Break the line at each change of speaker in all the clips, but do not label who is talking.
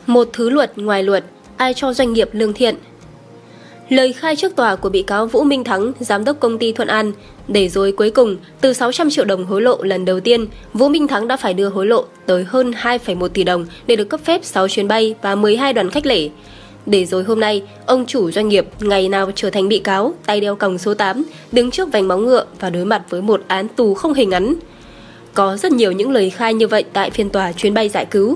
Một thứ luật ngoài luật, ai cho doanh nghiệp lương thiện? Lời khai trước tòa của bị cáo Vũ Minh Thắng, giám đốc công ty Thuận An, để rồi cuối cùng, từ 600 triệu đồng hối lộ lần đầu tiên, Vũ Minh Thắng đã phải đưa hối lộ tới hơn 2,1 tỷ đồng để được cấp phép 6 chuyến bay và 12 đoàn khách lẻ. Để rồi hôm nay, ông chủ doanh nghiệp ngày nào trở thành bị cáo, tay đeo còng số 8, đứng trước vành móng ngựa và đối mặt với một án tù không hề ngắn. Có rất nhiều những lời khai như vậy tại phiên tòa chuyến bay giải cứu.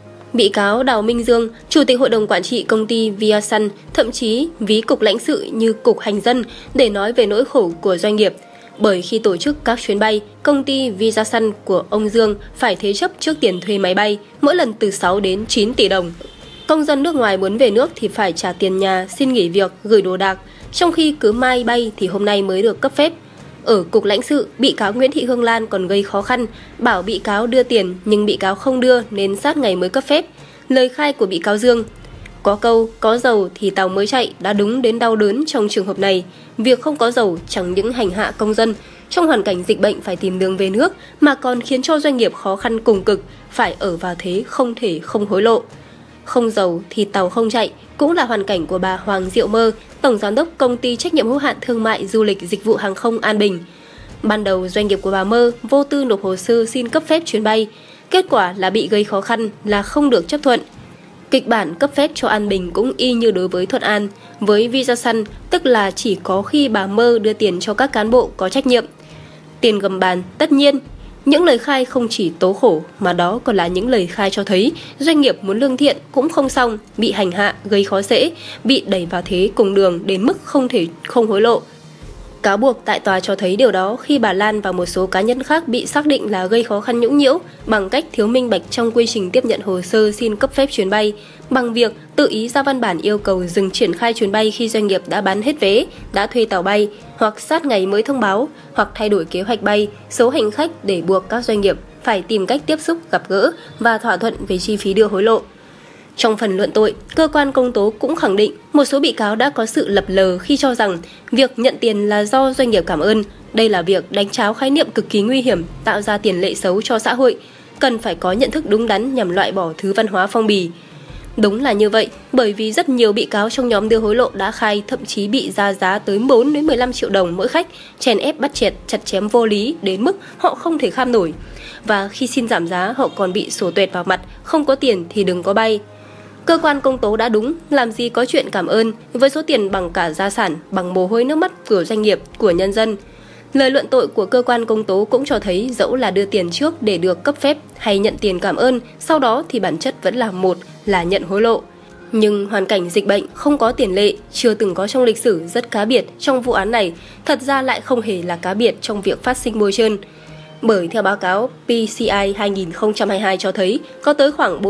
Bị cáo Đào Minh Dương, chủ tịch hội đồng quản trị công ty Viasun, thậm chí ví cục lãnh sự như cục hành dân để nói về nỗi khổ của doanh nghiệp. Bởi khi tổ chức các chuyến bay, công ty Viasun của ông Dương phải thế chấp trước tiền thuê máy bay, mỗi lần từ 6 đến 9 tỷ đồng. Công dân nước ngoài muốn về nước thì phải trả tiền nhà, xin nghỉ việc, gửi đồ đạc, trong khi cứ mai bay thì hôm nay mới được cấp phép. Ở cục lãnh sự, bị cáo Nguyễn Thị Hương Lan còn gây khó khăn, bảo bị cáo đưa tiền nhưng bị cáo không đưa nên sát ngày mới cấp phép. Lời khai của bị cáo Dương: có câu, có dầu thì tàu mới chạy đã đúng đến đau đớn trong trường hợp này. Việc không có dầu chẳng những hành hạ công dân, trong hoàn cảnh dịch bệnh phải tìm đường về nước mà còn khiến cho doanh nghiệp khó khăn cùng cực, phải ở vào thế không thể không hối lộ. Không dầu thì tàu không chạy cũng là hoàn cảnh của bà Hoàng Diệu Mơ, tổng giám đốc công ty trách nhiệm hữu hạn thương mại du lịch dịch vụ hàng không An Bình. Ban đầu doanh nghiệp của bà Mơ vô tư nộp hồ sơ xin cấp phép chuyến bay, kết quả là bị gây khó khăn là không được chấp thuận. Kịch bản cấp phép cho An Bình cũng y như đối với Thuận An, với Viasun, tức là chỉ có khi bà Mơ đưa tiền cho các cán bộ có trách nhiệm. Tiền gầm bàn, tất nhiên. Những lời khai không chỉ tố khổ mà đó còn là những lời khai cho thấy doanh nghiệp muốn lương thiện cũng không xong, bị hành hạ, gây khó dễ, bị đẩy vào thế cùng đường đến mức không thể không hối lộ. Cáo buộc tại tòa cho thấy điều đó khi bà Lan và một số cá nhân khác bị xác định là gây khó khăn nhũng nhiễu bằng cách thiếu minh bạch trong quy trình tiếp nhận hồ sơ xin cấp phép chuyến bay, bằng việc tự ý ra văn bản yêu cầu dừng triển khai chuyến bay khi doanh nghiệp đã bán hết vé, đã thuê tàu bay, hoặc sát ngày mới thông báo, hoặc thay đổi kế hoạch bay, số hành khách để buộc các doanh nghiệp phải tìm cách tiếp xúc, gặp gỡ và thỏa thuận về chi phí đưa hối lộ. Trong phần luận tội, cơ quan công tố cũng khẳng định một số bị cáo đã có sự lập lờ khi cho rằng việc nhận tiền là do doanh nghiệp cảm ơn. Đây là việc đánh tráo khái niệm cực kỳ nguy hiểm, tạo ra tiền lệ xấu cho xã hội. Cần phải có nhận thức đúng đắn nhằm loại bỏ thứ văn hóa phong bì. Đúng là như vậy, bởi vì rất nhiều bị cáo trong nhóm đưa hối lộ đã khai thậm chí bị ra giá tới 4 đến 15 triệu đồng mỗi khách, chèn ép bắt chặt chém vô lý đến mức họ không thể kham nổi. Và khi xin giảm giá họ còn bị sổ tuẹt vào mặt, không có tiền thì đừng có bay. Cơ quan công tố đã đúng, làm gì có chuyện cảm ơn với số tiền bằng cả gia sản, bằng mồ hôi nước mắt của doanh nghiệp, của nhân dân. Lời luận tội của cơ quan công tố cũng cho thấy dẫu là đưa tiền trước để được cấp phép hay nhận tiền cảm ơn, sau đó thì bản chất vẫn là một, là nhận hối lộ. Nhưng hoàn cảnh dịch bệnh không có tiền lệ, chưa từng có trong lịch sử, rất cá biệt trong vụ án này, thật ra lại không hề là cá biệt trong việc phát sinh bôi trơn. Bởi theo báo cáo PCI 2022 cho thấy, có tới khoảng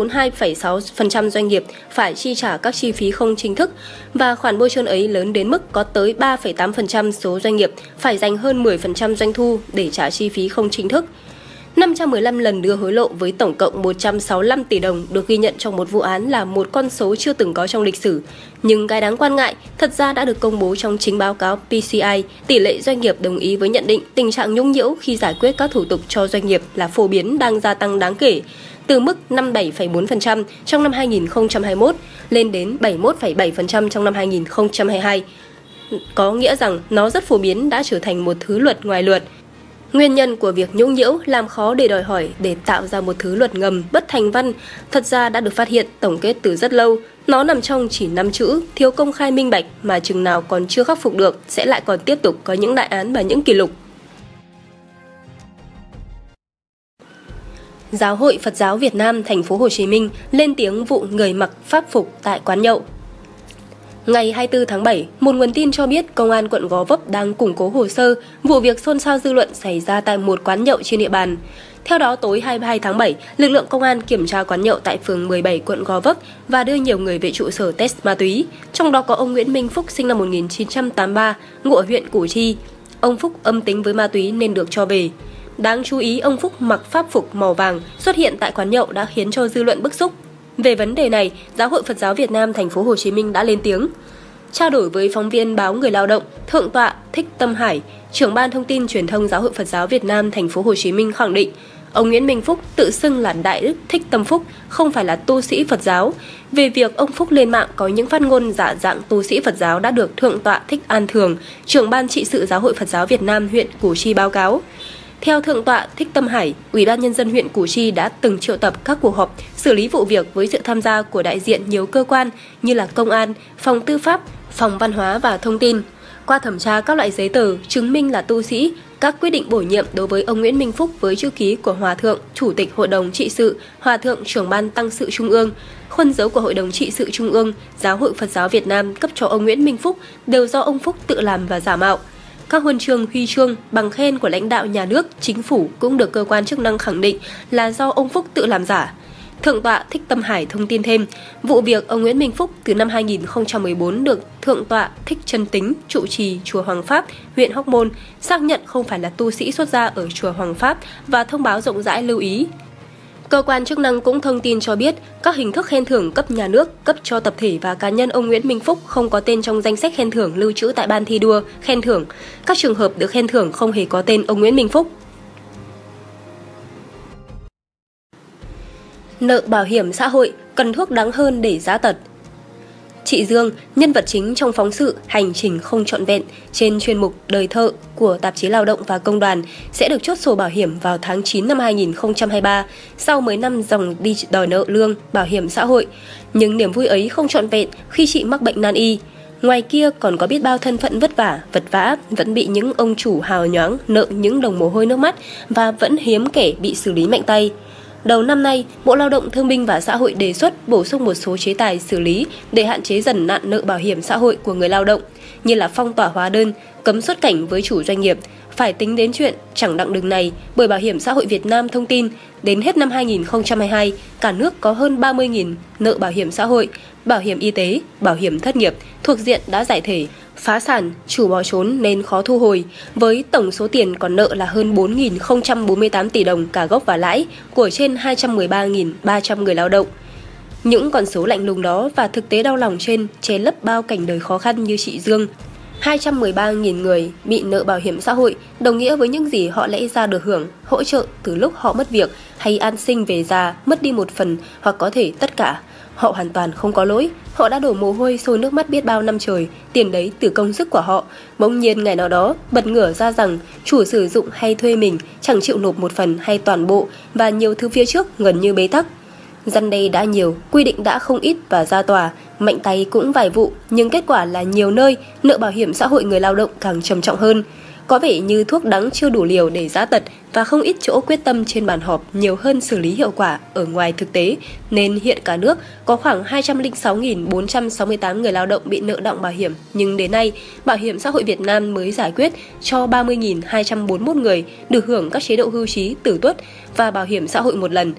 42,6% doanh nghiệp phải chi trả các chi phí không chính thức, và khoản bôi trơn ấy lớn đến mức có tới 3,8% số doanh nghiệp phải dành hơn 10% doanh thu để trả chi phí không chính thức. 515 lần đưa hối lộ với tổng cộng 165 tỷ đồng được ghi nhận trong một vụ án là một con số chưa từng có trong lịch sử. Nhưng cái đáng quan ngại thật ra đã được công bố trong chính báo cáo PCI. Tỷ lệ doanh nghiệp đồng ý với nhận định tình trạng nhũng nhiễu khi giải quyết các thủ tục cho doanh nghiệp là phổ biến đang gia tăng đáng kể, từ mức 57,4% trong năm 2021 lên đến 71,7% trong năm 2022. Có nghĩa rằng nó rất phổ biến, đã trở thành một thứ luật ngoài luật. Nguyên nhân của việc nhũng nhiễu làm khó để đòi hỏi để tạo ra một thứ luật ngầm bất thành văn thật ra đã được phát hiện tổng kết từ rất lâu. Nó nằm trong chỉ 5 chữ, thiếu công khai minh bạch mà chừng nào còn chưa khắc phục được sẽ lại còn tiếp tục có những đại án và những kỷ lục. Giáo hội Phật giáo Việt Nam thành phố Hồ Chí Minh lên tiếng vụ người mặc pháp phục tại quán nhậu. Ngày 24 tháng 7, một nguồn tin cho biết Công an quận Gò Vấp đang củng cố hồ sơ vụ việc xôn xao dư luận xảy ra tại một quán nhậu trên địa bàn. Theo đó, tối 22 tháng 7, lực lượng công an kiểm tra quán nhậu tại phường 17 quận Gò Vấp và đưa nhiều người về trụ sở test ma túy. Trong đó có ông Nguyễn Minh Phúc sinh năm 1983, ngụ ở huyện Củ Chi. Ông Phúc âm tính với ma túy nên được cho về. Đáng chú ý, ông Phúc mặc pháp phục màu vàng xuất hiện tại quán nhậu đã khiến cho dư luận bức xúc. Về vấn đề này, Giáo hội Phật giáo Việt Nam thành phố Hồ Chí Minh đã lên tiếng. Trao đổi với phóng viên báo Người Lao động, Thượng tọa Thích Tâm Hải, trưởng ban thông tin truyền thông Giáo hội Phật giáo Việt Nam thành phố Hồ Chí Minh khẳng định, ông Nguyễn Minh Phúc tự xưng là Đại Đức Thích Tâm Phúc, không phải là tu sĩ Phật giáo. Về việc ông Phúc lên mạng có những phát ngôn giả dạng tu sĩ Phật giáo đã được Thượng tọa Thích An Thường, trưởng ban trị sự Giáo hội Phật giáo Việt Nam huyện Củ Chi báo cáo. Theo Thượng tọa Thích Tâm Hải, Ủy ban Nhân dân huyện Củ Chi đã từng triệu tập các cuộc họp xử lý vụ việc với sự tham gia của đại diện nhiều cơ quan như là Công an, Phòng Tư pháp, Phòng Văn hóa và Thông tin. Qua thẩm tra các loại giấy tờ chứng minh là tu sĩ, các quyết định bổ nhiệm đối với ông Nguyễn Minh Phúc với chữ ký của Hòa thượng Chủ tịch Hội đồng trị sự, Hòa thượng trưởng ban Tăng sự Trung ương, khuôn dấu của Hội đồng trị sự Trung ương, Giáo hội Phật giáo Việt Nam cấp cho ông Nguyễn Minh Phúc đều do ông Phúc tự làm và giả mạo. Các huân chương, huy chương, bằng khen của lãnh đạo nhà nước, chính phủ cũng được cơ quan chức năng khẳng định là do ông Phúc tự làm giả. Thượng tọa Thích Tâm Hải thông tin thêm, vụ việc ông Nguyễn Minh Phúc từ năm 2014 được Thượng tọa Thích Chân Tính trụ trì chùa Hoàng Pháp, huyện Hóc Môn, xác nhận không phải là tu sĩ xuất gia ở chùa Hoàng Pháp và thông báo rộng rãi lưu ý. Cơ quan chức năng cũng thông tin cho biết các hình thức khen thưởng cấp nhà nước, cấp cho tập thể và cá nhân ông Nguyễn Minh Phúc không có tên trong danh sách khen thưởng lưu trữ tại ban thi đua, khen thưởng. Các trường hợp được khen thưởng không hề có tên ông Nguyễn Minh Phúc. Nợ bảo hiểm xã hội, cần thuốc đáng hơn để giá tật. Chị Dương, nhân vật chính trong phóng sự Hành trình không trọn vẹn trên chuyên mục Đời thợ của tạp chí Lao động và Công đoàn sẽ được chốt sổ bảo hiểm vào tháng 9 năm 2023 sau 10 năm dòng đi đòi nợ lương, bảo hiểm xã hội. Nhưng niềm vui ấy không trọn vẹn khi chị mắc bệnh nan y. Ngoài kia còn có biết bao thân phận vất vả, vật vã vẫn bị những ông chủ hào nhoáng nợ những đồng mồ hôi nước mắt và vẫn hiếm kẻ bị xử lý mạnh tay. Đầu năm nay, Bộ Lao động Thương binh và Xã hội đề xuất bổ sung một số chế tài xử lý để hạn chế dần nạn nợ bảo hiểm xã hội của người lao động, như là phong tỏa hóa đơn, cấm xuất cảnh với chủ doanh nghiệp. Phải tính đến chuyện chẳng đặng đường này, bởi Bảo hiểm xã hội Việt Nam thông tin, đến hết năm 2022, cả nước có hơn 30.000 nợ bảo hiểm xã hội, bảo hiểm y tế, bảo hiểm thất nghiệp thuộc diện đã giải thể, phá sản, chủ bỏ trốn nên khó thu hồi, với tổng số tiền còn nợ là hơn 4.048 tỷ đồng cả gốc và lãi của trên 213.300 người lao động. Những con số lạnh lùng đó và thực tế đau lòng trên che lấp bao cảnh đời khó khăn như chị Dương. 213.000 người bị nợ bảo hiểm xã hội đồng nghĩa với những gì họ lẽ ra được hưởng, hỗ trợ từ lúc họ mất việc hay an sinh về già, mất đi một phần hoặc có thể tất cả. Họ hoàn toàn không có lỗi, họ đã đổ mồ hôi sôi nước mắt biết bao năm trời, tiền đấy từ công sức của họ. Bỗng nhiên ngày nào đó, bật ngửa ra rằng chủ sử dụng hay thuê mình chẳng chịu nộp một phần hay toàn bộ và nhiều thứ phía trước gần như bế tắc. Răn đe đã nhiều, quy định đã không ít và ra tòa, mạnh tay cũng vài vụ, nhưng kết quả là nhiều nơi nợ bảo hiểm xã hội người lao động càng trầm trọng hơn. Có vẻ như thuốc đắng chưa đủ liều để giã tật và không ít chỗ quyết tâm trên bàn họp nhiều hơn xử lý hiệu quả ở ngoài thực tế, nên hiện cả nước có khoảng 206.468 người lao động bị nợ đọng bảo hiểm, nhưng đến nay, Bảo hiểm xã hội Việt Nam mới giải quyết cho 30.241 người được hưởng các chế độ hưu trí, tử tuất và bảo hiểm xã hội một lần.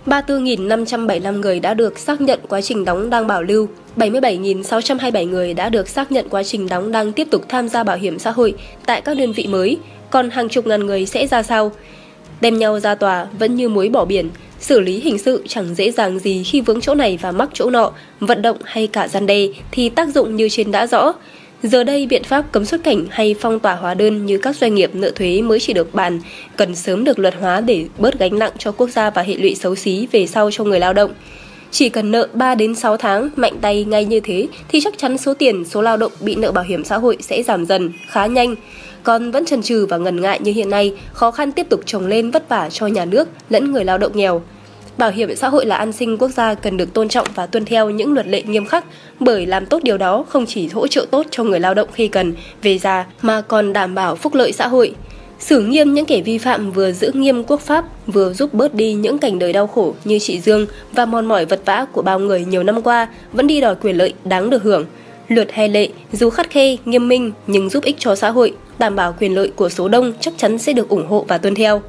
34.575 người đã được xác nhận quá trình đóng đang bảo lưu, 77.627 người đã được xác nhận quá trình đóng đang tiếp tục tham gia bảo hiểm xã hội tại các đơn vị mới, còn hàng chục ngàn người sẽ ra sao? Đem nhau ra tòa vẫn như muối bỏ biển, xử lý hình sự chẳng dễ dàng gì khi vướng chỗ này và mắc chỗ nọ, vận động hay cả răn đe thì tác dụng như trên đã rõ. Giờ đây biện pháp cấm xuất cảnh hay phong tỏa hóa đơn như các doanh nghiệp nợ thuế mới chỉ được bàn, cần sớm được luật hóa để bớt gánh nặng cho quốc gia và hệ lụy xấu xí về sau cho người lao động. Chỉ cần nợ 3 đến 6 tháng mạnh tay ngay như thế thì chắc chắn số tiền, số lao động bị nợ bảo hiểm xã hội sẽ giảm dần, khá nhanh. Còn vẫn chần chừ và ngần ngại như hiện nay, khó khăn tiếp tục chồng lên vất vả cho nhà nước lẫn người lao động nghèo. Bảo hiểm xã hội là an sinh quốc gia cần được tôn trọng và tuân theo những luật lệ nghiêm khắc, bởi làm tốt điều đó không chỉ hỗ trợ tốt cho người lao động khi cần về già mà còn đảm bảo phúc lợi xã hội. Xử nghiêm những kẻ vi phạm vừa giữ nghiêm quốc pháp, vừa giúp bớt đi những cảnh đời đau khổ như chị Dương và mòn mỏi vật vã của bao người nhiều năm qua vẫn đi đòi quyền lợi đáng được hưởng. Luật hay lệ dù khắt khe, nghiêm minh nhưng giúp ích cho xã hội, đảm bảo quyền lợi của số đông chắc chắn sẽ được ủng hộ và tuân theo.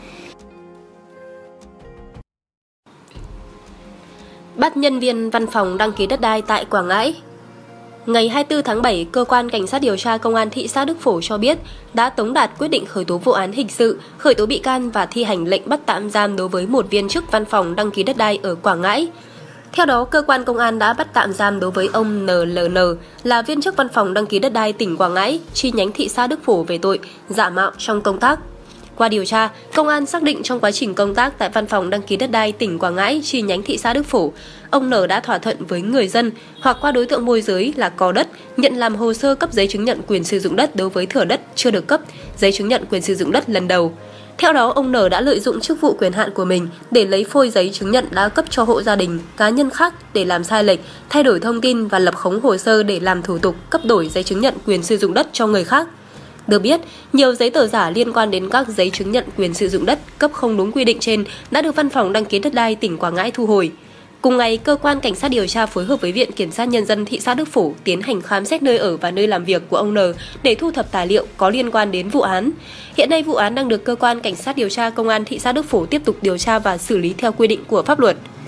Bắt nhân viên văn phòng đăng ký đất đai tại Quảng Ngãi. Ngày 24 tháng 7, Cơ quan Cảnh sát điều tra Công an thị xã Đức Phổ cho biết đã tống đạt quyết định khởi tố vụ án hình sự, khởi tố bị can và thi hành lệnh bắt tạm giam đối với một viên chức văn phòng đăng ký đất đai ở Quảng Ngãi. Theo đó, cơ quan công an đã bắt tạm giam đối với ông NLN là viên chức văn phòng đăng ký đất đai tỉnh Quảng Ngãi, chi nhánh thị xã Đức Phổ về tội giả mạo trong công tác. Qua điều tra, công an xác định trong quá trình công tác tại Văn phòng đăng ký đất đai tỉnh Quảng Ngãi chi nhánh thị xã Đức Phổ, ông N đã thỏa thuận với người dân hoặc qua đối tượng môi giới là có đất nhận làm hồ sơ cấp giấy chứng nhận quyền sử dụng đất đối với thửa đất chưa được cấp giấy chứng nhận quyền sử dụng đất lần đầu. Theo đó, ông N đã lợi dụng chức vụ quyền hạn của mình để lấy phôi giấy chứng nhận đã cấp cho hộ gia đình, cá nhân khác để làm sai lệch, thay đổi thông tin và lập khống hồ sơ để làm thủ tục cấp đổi giấy chứng nhận quyền sử dụng đất cho người khác. Được biết, nhiều giấy tờ giả liên quan đến các giấy chứng nhận quyền sử dụng đất cấp không đúng quy định trên đã được Văn phòng đăng ký đất đai tỉnh Quảng Ngãi thu hồi. Cùng ngày, cơ quan cảnh sát điều tra phối hợp với Viện Kiểm sát Nhân dân thị xã Đức Phổ tiến hành khám xét nơi ở và nơi làm việc của ông N để thu thập tài liệu có liên quan đến vụ án. Hiện nay vụ án đang được cơ quan cảnh sát điều tra công an thị xã Đức Phổ tiếp tục điều tra và xử lý theo quy định của pháp luật.